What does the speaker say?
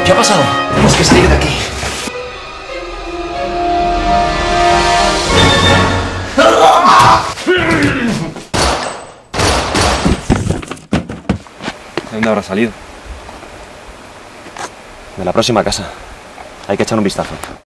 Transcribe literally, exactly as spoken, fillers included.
¿Qué ha pasado? Tenemos que salir de aquí. ¿De dónde habrá salido? De la próxima casa. Hay que echar un vistazo.